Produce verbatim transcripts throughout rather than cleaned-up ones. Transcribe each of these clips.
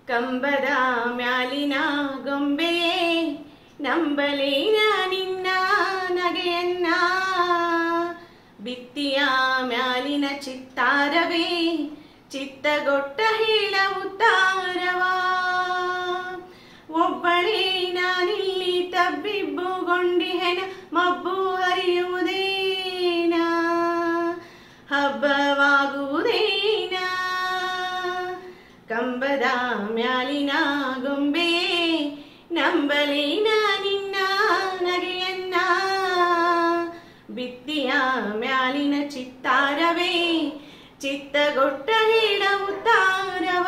ಕಂಬದ ಮ್ಯಾಲಿನ ಗೊಂಬೆಯೇ ನಂಬಲೇನ ನಿನ್ನ ನಗೆಯನ್ನ, ಬಿತ್ತಿಯ ಮ್ಯಾಲಿನ ಚಿತ್ತಾರವೇ ಚಿತ್ತಗೊಟ್ಟ ಹೇಳ ಉತ್ತಾರವ. ಒಬ್ಬಳೇ ನಾನಿಲ್ಲಿ ತಬ್ಬಿಬ್ಬುಗೊಂಡಿಹೆನ ಮಬ್ಬು ಹರಿಯುವುದೇನ, ಹಬ್ಬವಾಗುವುದೇನ. ಕಂಬದ ಮ್ಯಾಲಿನ ಗೊಂಬೆಯೇ ನಂಬಲೇನ ನಿನ್ನ ನಗೆಯನ್ನ, ಬಿತ್ತಿಯ ಮ್ಯಾಲಿನ ಚಿತ್ತಾರವೇ ಚಿತ್ತಗೊಟ್ಟ ಹೇಳ ಉತ್ತಾರವ.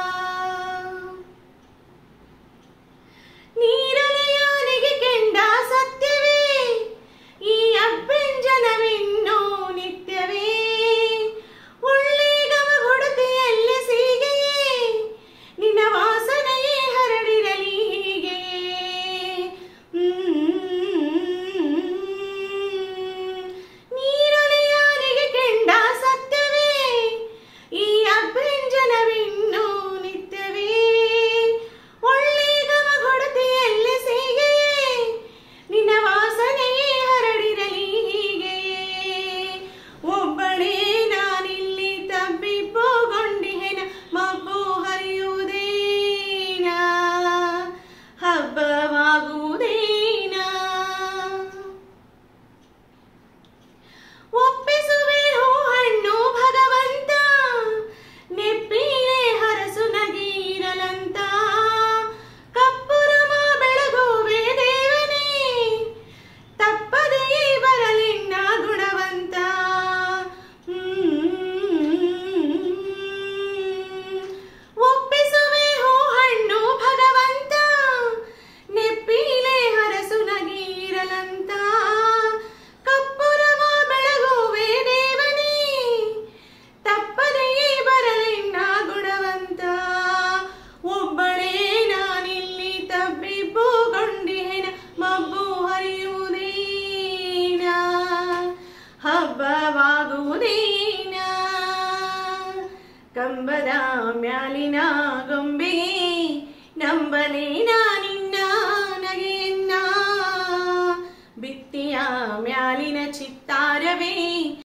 ನೀರಲೆಯಾನೆಗೆ ಕೆಂಡ ಸತ್ಯವೇ ಈ ಅಭ್ಯಂಜನವಿನ್ನೂ ನಿತ್ಯವೇ, ಒಳ್ಳೆಗವ ಹೊಡತೆಯಲ್ಲೇ ಸೀಗೆಯೇ ನಿನ್ನ ವಾಸನೆಯೇ ಹರಡಿರಲಿ ಹೀಗೆ. ನೀರಲೆಯಾನೆಗೆ ಕೆಂಡ ಸತ್ಯವೇ ಈ ಅಭ್ಯಂಜನವಿನ್ನೂ ನಿತ್ಯವೇ, ಒಳ್ಳೆಗವ ಹೊಡತೆಯಲ್ಲೇ ಸೀಗೆಯೇ ನಿನ್ನ ವಾಸನೆಯೇ ಹರಡಿರಲಿ ಹೀಗೆ. ಒಬ್ಬಳೇ ನಾನಿಲ್ಲಿ ತಬ್ಬಿಬ್ಬುಗೊಂಡಿಹೆನ ಮಬ್ಬು ಹರಿಯುವುದೇನ, ಹಬ್ಬವಾಗುವುದೇನ. ಒಪ್ಪಿಸುವೆ ಹೂ ಹಣ್ಣು ಭಗವಂತ ನೆಪ್ಪಿಲೆ ಹರಸು ನಗೀರಲಂತ, ಕಪ್ಪುರಮ ಬೆಳಗುವೆ ದೇವನೇ ತಪ್ಪದೆಯೇ ಬರಲಿನ್ನ ಗುಣವಂತ. ಒಪ್ಪಿಸುವೆ ಹೂ ಹಣ್ಣು ಭಗವಂತ ನೆಪ್ಪಿಲೆ ಹರಸು ನಗೀರಲಂತ, ಕಪ್ಪುರವ ಬೆಳಗುವೆ ದೇವನೇ ತಪ್ಪದೆಯೇ ಬರಲಿನ್ನ ಗುಣವಂತ. ಒಬ್ಬಳೇ ನಾನಿಲ್ಲಿ ತಬ್ಬಿಬ್ಬುಗೊಂಡಿಹೆನ ಮಬ್ಬು ಹರಿಯುವುದೇನ, ಹಬ್ಬವಾಗುವುದೇನ. ಕಂಬದ ಮ್ಯಾಲಿನ